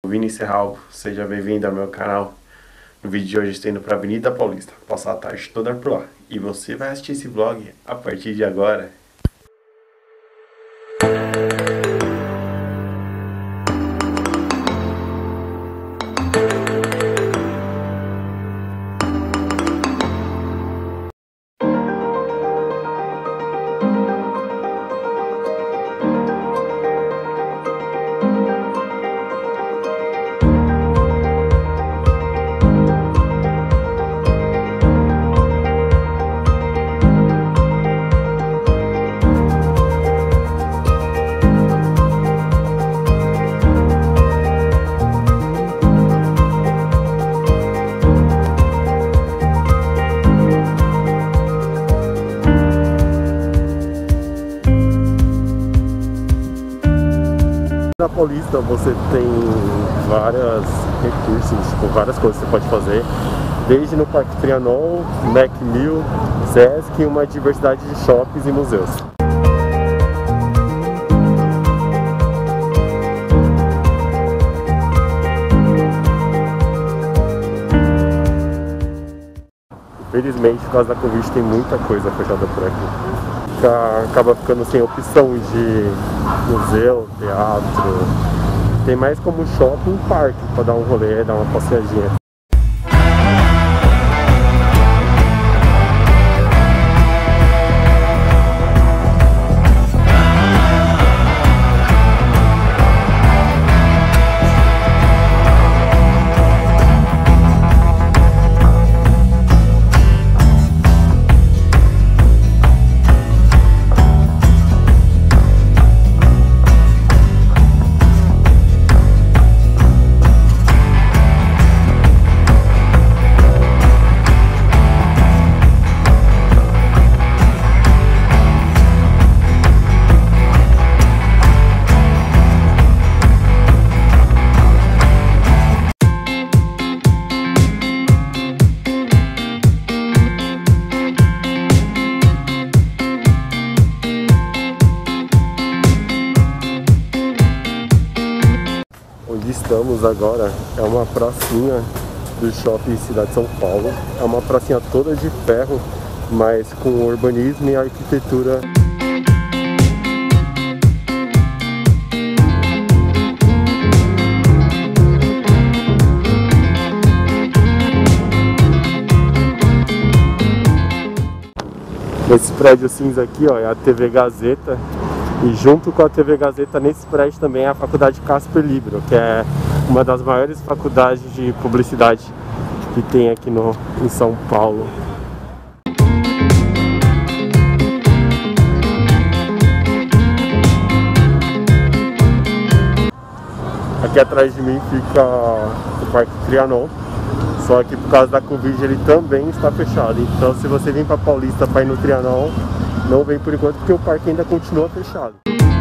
Vini Serral, seja bem-vindo ao meu canal. No vídeo de hoje estou indo para a Avenida Paulista, passar a tarde toda por lá. E você vai assistir esse vlog a partir de agora. Na Paulista você tem vários recursos, tipo, várias coisas que você pode fazer, desde no Parque Trianon, Macmill, Sesc e uma diversidade de shoppings e museus. Infelizmente, por causa da Covid, tem muita coisa fechada por aqui. Acaba ficando sem opção de museu, teatro. Tem mais como shopping e parque para dar um rolê, dar uma passeadinha. Onde estamos agora é uma pracinha do Shopping Cidade de São Paulo. É uma pracinha toda de ferro, mas com urbanismo e arquitetura. Esse prédio cinza aqui, ó, é a TV Gazeta. E junto com a TV Gazeta, nesse prédio também é a Faculdade Casper Libero, que é uma das maiores faculdades de publicidade que tem aqui em São Paulo. Aqui atrás de mim fica o Parque Trianon, só que por causa da Covid ele também está fechado. Então se você vir para Paulista para ir no Trianon, não vem por enquanto porque o parque ainda continua fechado.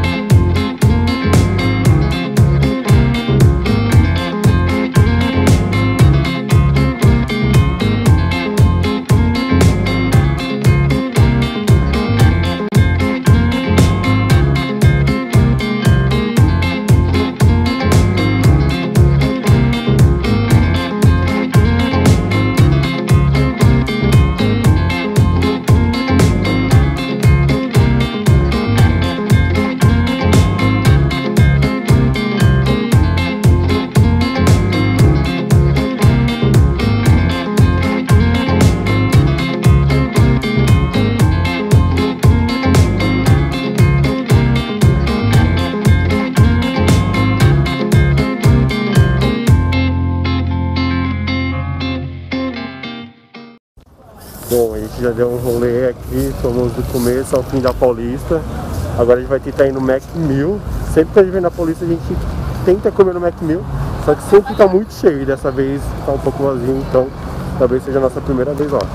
Bom, a gente já deu um rolê aqui, fomos do começo ao fim da Paulista. Agora a gente vai tentar ir no Macmill. Sempre que a gente vem na Paulista a gente tenta comer no Macmill, só que sempre tá muito cheio, dessa vez tá um pouco vazio, então talvez seja a nossa primeira vez lá.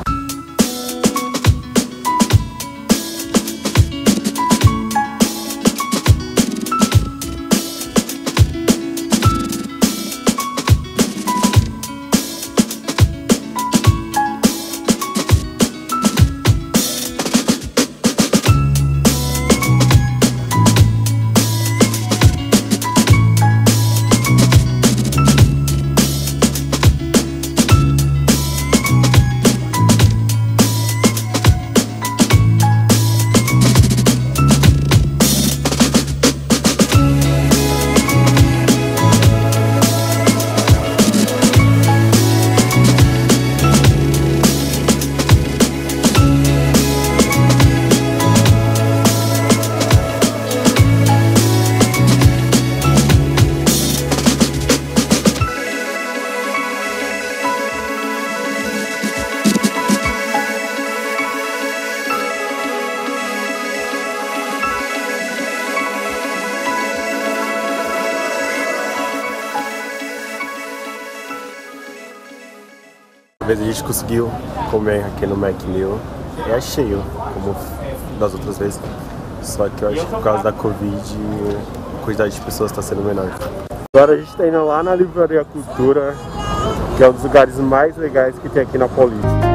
Dessa vez a gente conseguiu comer aqui no Macmill. É cheio, como das outras vezes. Só que eu acho que por causa da Covid a quantidade de pessoas está sendo menor. Agora a gente está indo lá na Livraria Cultura, que é um dos lugares mais legais que tem aqui na Paulista.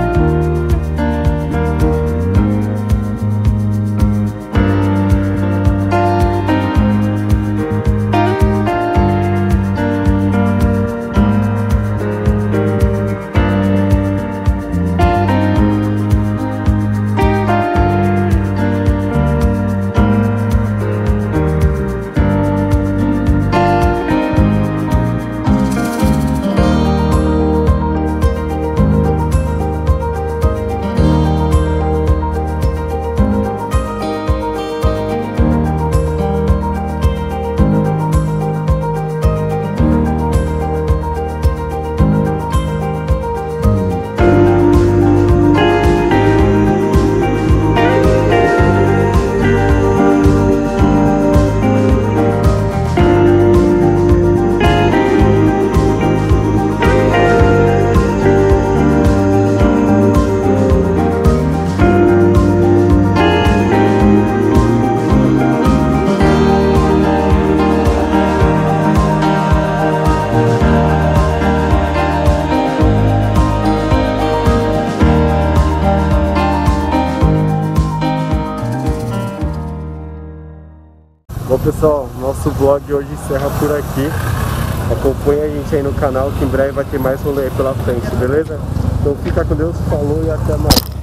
Bom pessoal, nosso vlog hoje encerra por aqui. Acompanha a gente aí no canal que em breve vai ter mais rolê aí pela frente, beleza? Então fica com Deus, falou e até mais.